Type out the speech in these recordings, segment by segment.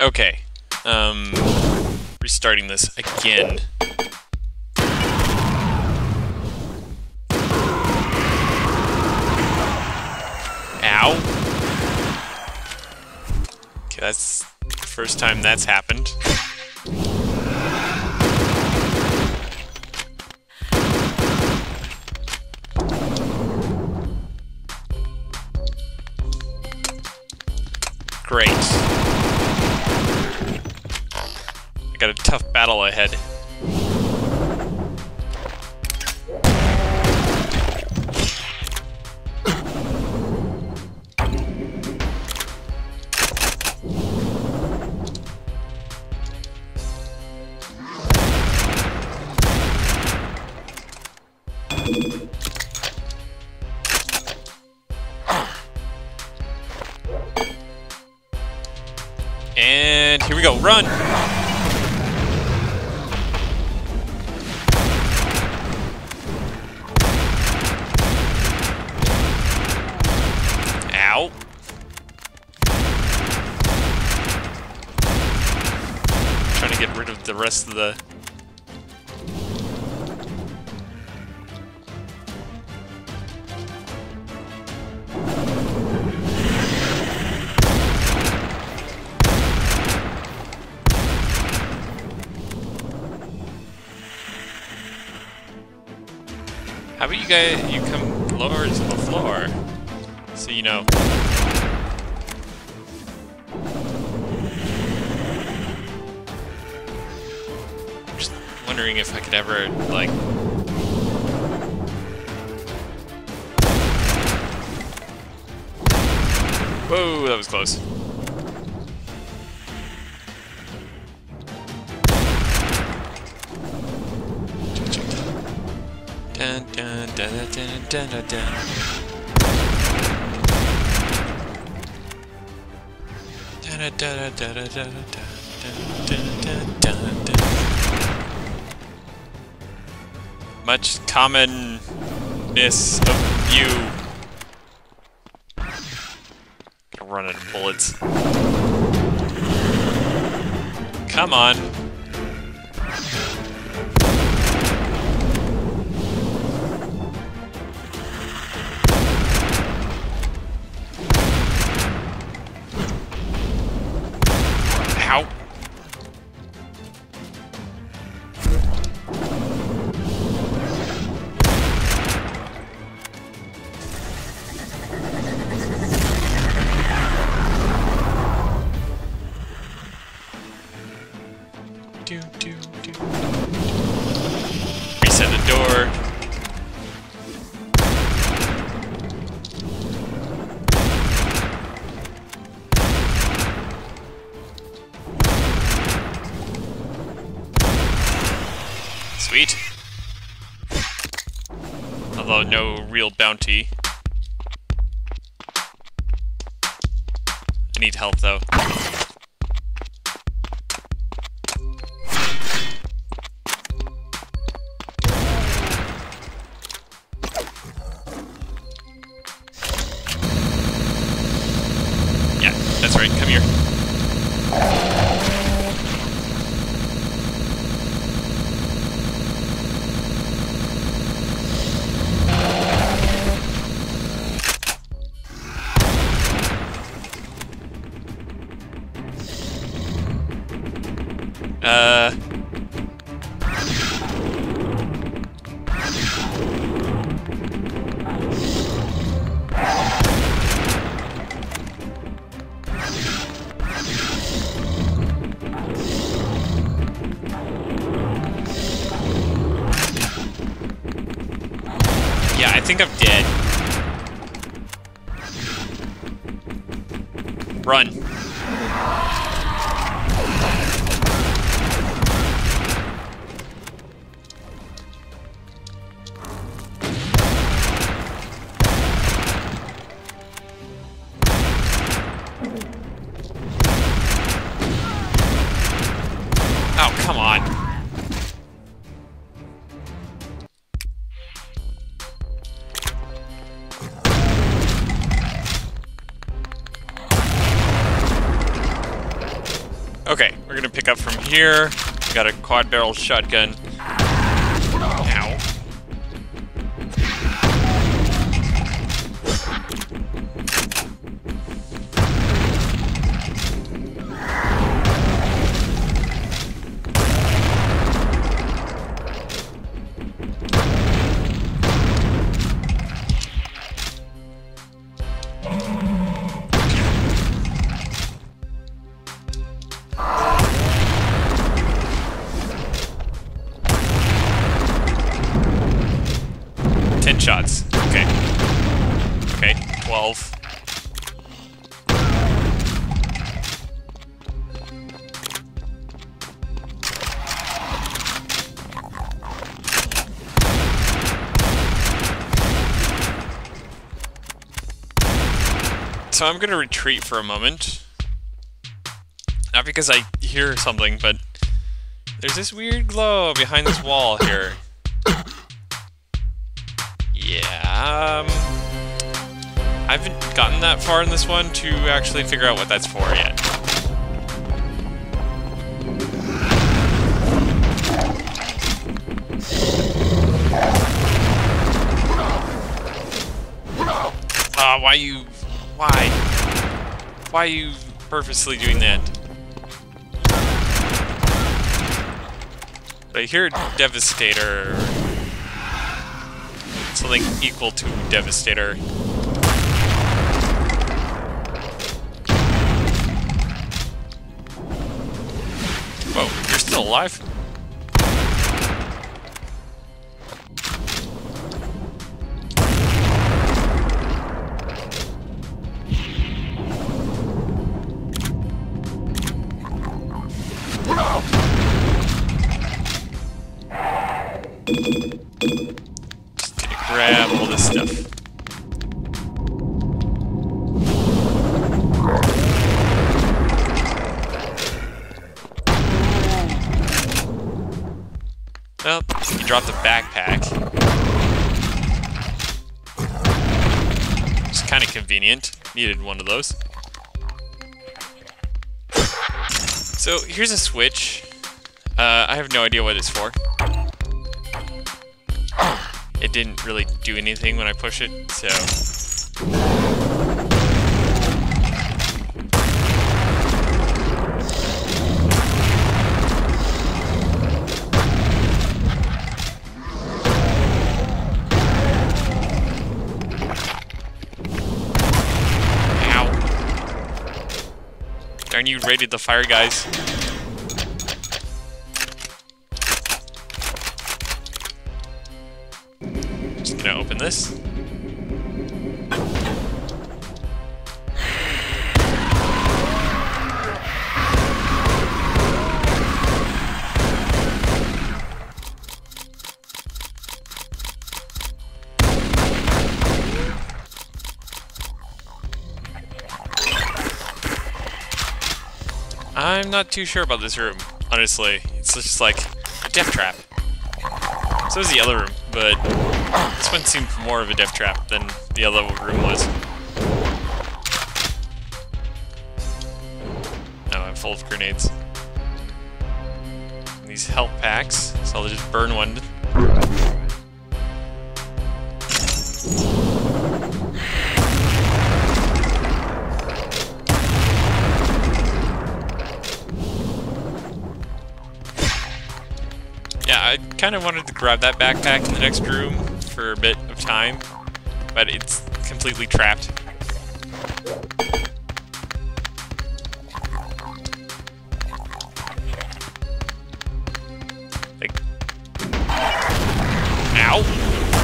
Okay. Restarting this again. Ow. Okay, that's the first time that's happened. Great. I got a tough battle ahead. And here we go, run! Ow. Trying to get rid of the rest of the... How about you come lower to the floor, so you know. Just wondering if I could ever, like... Whoa, that was close. Dun, dun, dun, dun, dun, dun, dun. Dun, dun, dun, dun, dun, dun, dun, dun, dun, dun. Much commonness of you. Gonna run out of bullets. Come on. Ow. Reset the door. Sweet. Although no real bounty. I need help though. Yeah, that's right, come here. Yeah, I think I'm dead. Run. Oh, come on. Okay, we're gonna pick up from here. Got a quad barrel shotgun. Ow. Shots. Okay. Okay, 12. So I'm gonna retreat for a moment. Not because I hear something, but there's this weird glow behind this wall here. Yeah, I haven't gotten that far in this one to actually figure out what that's for yet. Why are you purposely doing that? I hear Devastator. Something equal to Devastator. Whoa, you're still alive? Grab all this stuff. Well, you dropped the backpack. It's kind of convenient. Needed one of those. So here's a switch. I have no idea what it's for. It didn't really do anything when I push it, so... Ow. Darn, you raided the fire guys. Gonna open this. I'm not too sure about this room, honestly. It's just like a death trap. So is the other room, but this one seemed more of a death trap than the other room was. Oh, I'm full of grenades. And these health packs, so I'll just burn one. Yeah, I kind of wanted to grab that backpack in the next room for a bit of time, but it's completely trapped. Like, ow!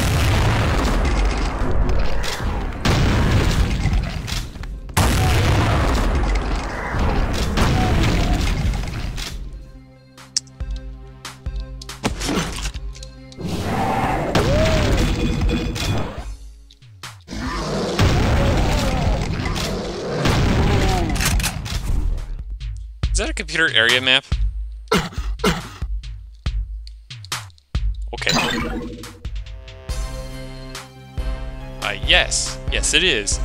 Is that a computer area map? Okay. Yes. Yes, it is.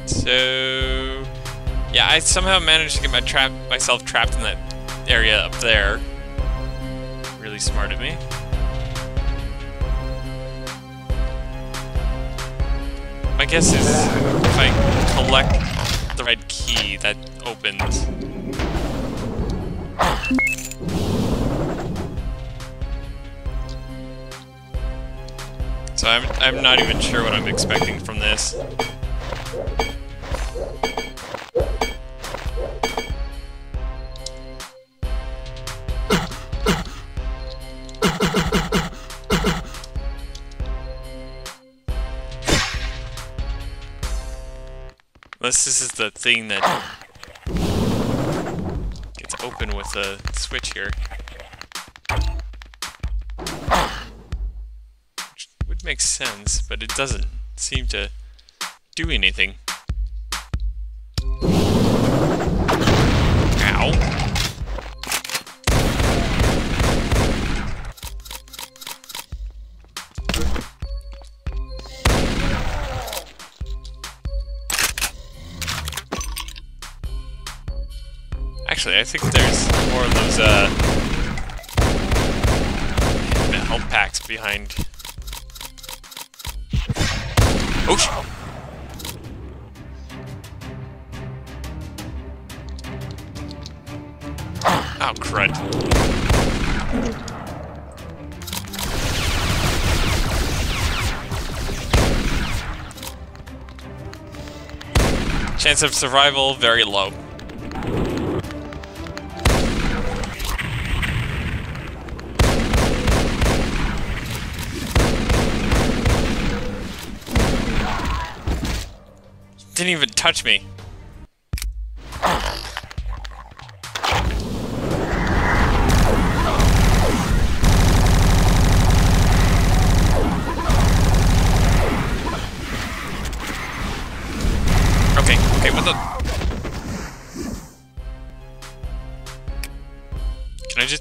So yeah, I somehow managed to get myself trapped in that area up there. Really smart of me. My guess is if I collect the red key, that opens. So I'm not even sure what I'm expecting from this. Unless this is the thing that gets open with a switch here. Which would make sense, but it doesn't seem to do anything. Ow. Actually, I think there's more of those, health packs behind. Oh, oh, crud. Chance of survival, very low. Didn't even touch me. Okay, what the? Can I just?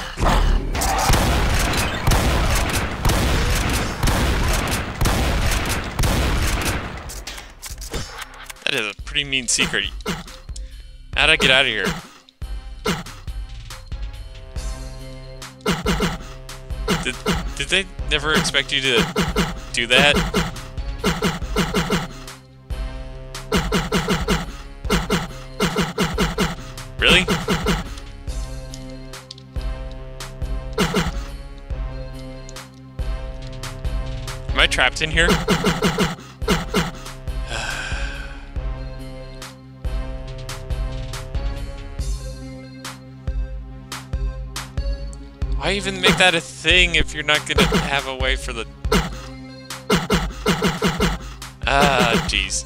That is a pretty mean secret. How'd I get out of here? Did they never expect you to do that? Really? Am I trapped in here? Why even make that a thing if you're not gonna have a way for the... Ah, jeez.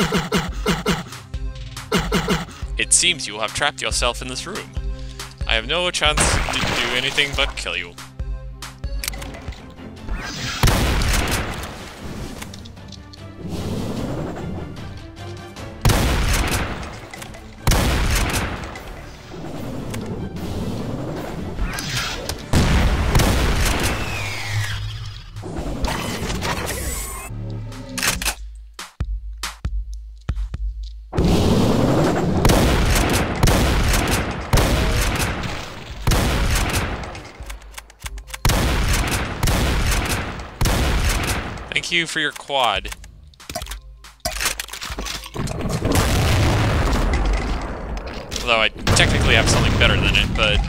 It seems you have trapped yourself in this room. I have no chance to do anything but kill you. Thank you for your quad. Although I technically have something better than it, but...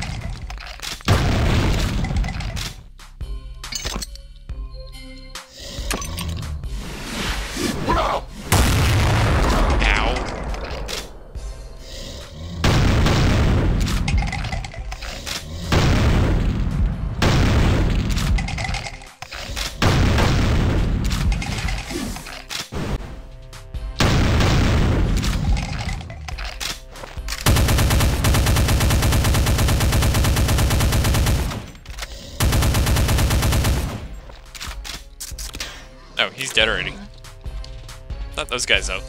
Oh, he's dead already. Not those guys, though.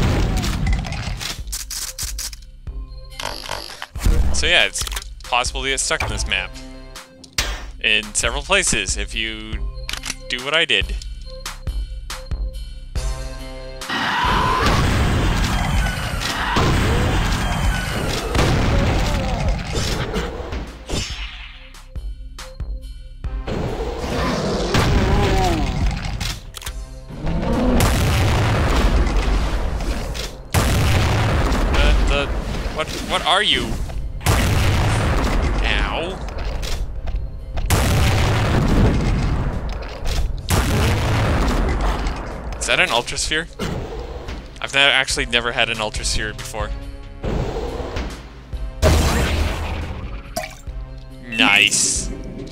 So yeah, it's possible to get stuck in this map. In several places, if you do what I did. What are you? Ow. Is that an ultrasphere? I've actually never had an ultrasphere before. Nice.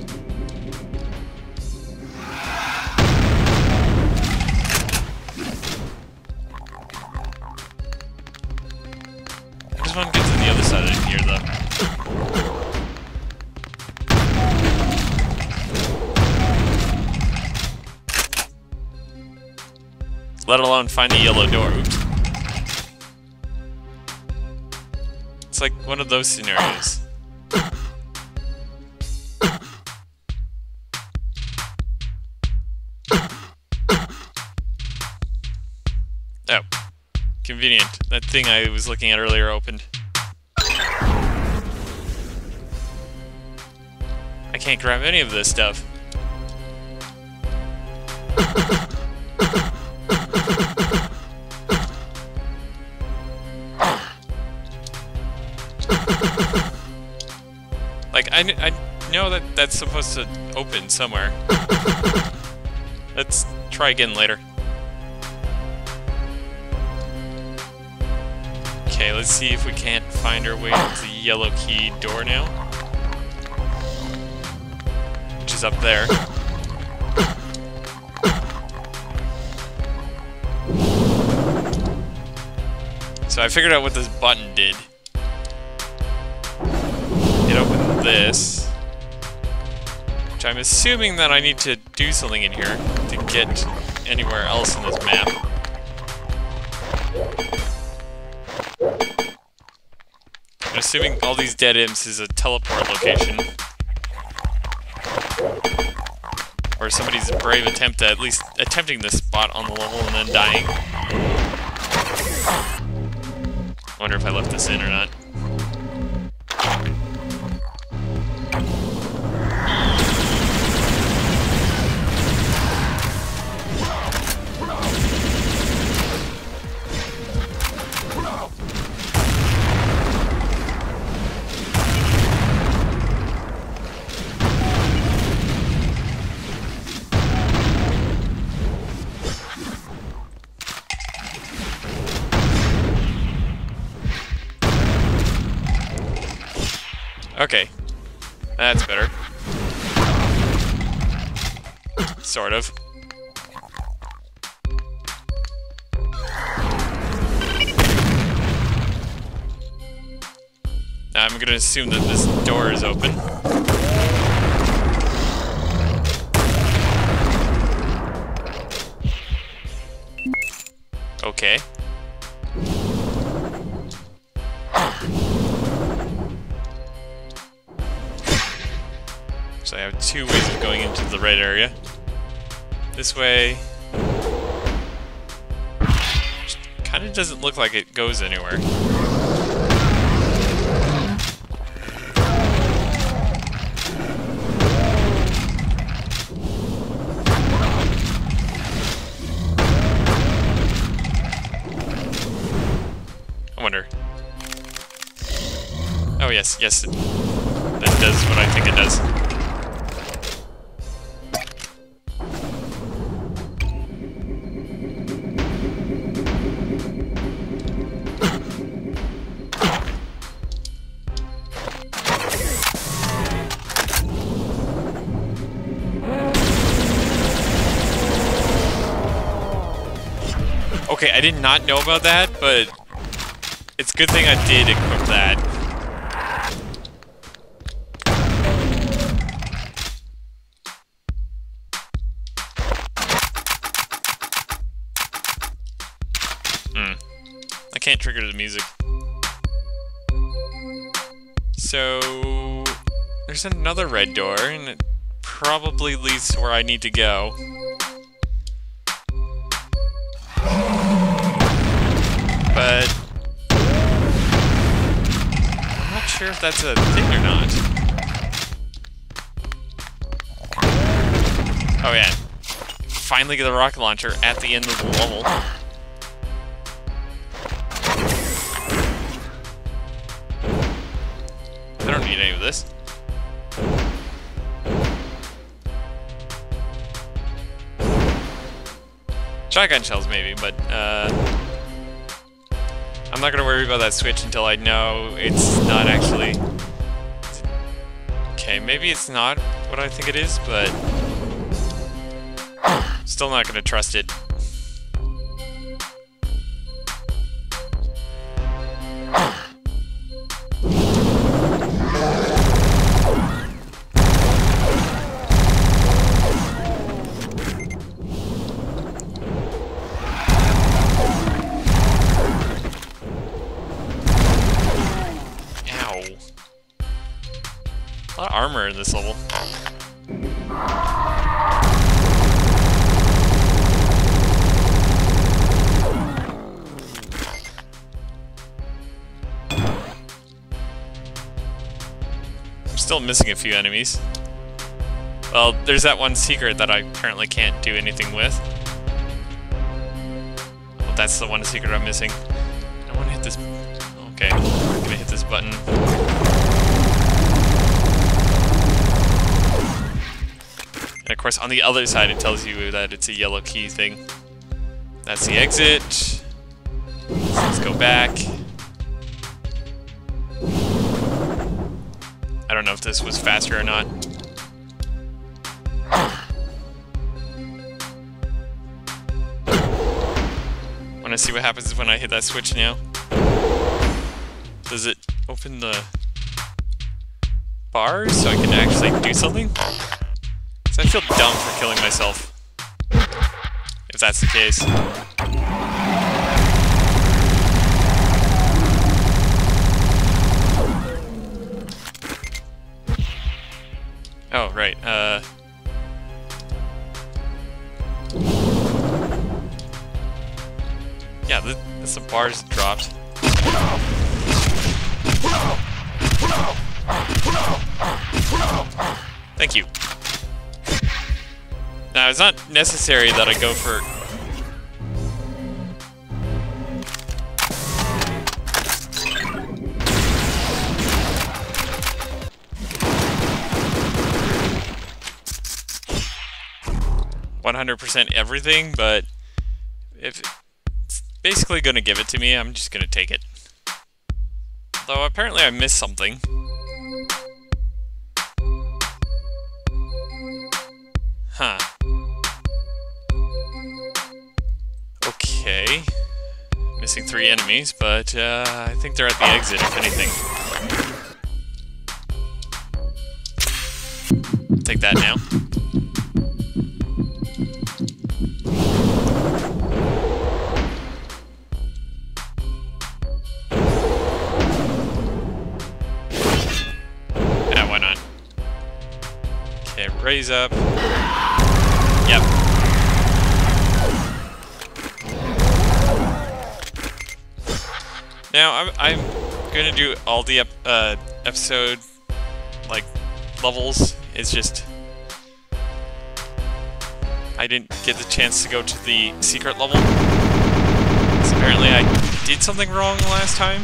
I just want to get to the other side of here, though. Let alone find the yellow door. Oops. It's like one of those scenarios. Oh. Convenient. That thing I was looking at earlier opened. I can't grab any of this stuff. Like, I know that that's supposed to open somewhere. Let's try again later. Okay, let's see if we can't find our way to the yellow key door now. Which is up there. So I figured out what this button did. It opened this. Which I'm assuming that I need to do something in here to get anywhere else in this map. I'm assuming all these dead imps is a teleport location. Or somebody's brave attempt at least attempting this spot on the level and then dying. I wonder if I left this in or not. Okay, that's better. Sort of. I'm gonna assume that this door is open. Okay. So I have two ways of going into the red area. This way... kind of doesn't look like it goes anywhere. I wonder. Oh yes, yes, that does what I think it does. Okay, I did not know about that, but it's a good thing I did equip that. I can't trigger the music. So... there's another red door, and it probably leads to where I need to go. But... I'm not sure if that's a thing or not. Oh yeah. Finally get the rocket launcher at the end of the level. Shotgun shells maybe, but I'm not gonna worry about that switch until I know it's not actually... Okay, maybe it's not what I think it is, but still not gonna trust it. A lot of armor in this level. I'm still missing a few enemies. Well, there's that one secret that I apparently can't do anything with. Well, that's the one secret I'm missing. I want to hit this... Okay, I'm gonna hit this button. And of course, on the other side, it tells you that it's a yellow key thing. That's the exit. So let's go back. I don't know if this was faster or not. Want to see what happens when I hit that switch now? Does it open the bars so I can actually do something? I feel dumb for killing myself, if that's the case. Oh, right, yeah, the bars dropped. Thank you. Now, it's not necessary that I go for... ...100% everything, but if it's basically gonna give it to me, I'm just gonna take it. Though apparently I missed something. Huh. Okay. Missing 3 enemies, but I think they're at the exit, if anything. Take that now. Yeah, why not? Okay, raise up. Yep. Now, I'm gonna do all the episode, like, levels. It's just... I didn't get the chance to go to the secret level. Because apparently I did something wrong last time.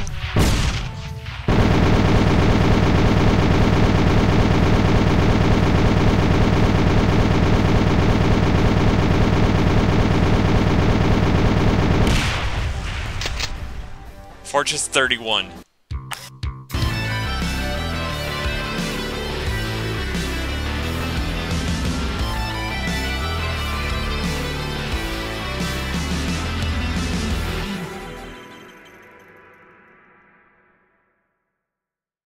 Fortress 31.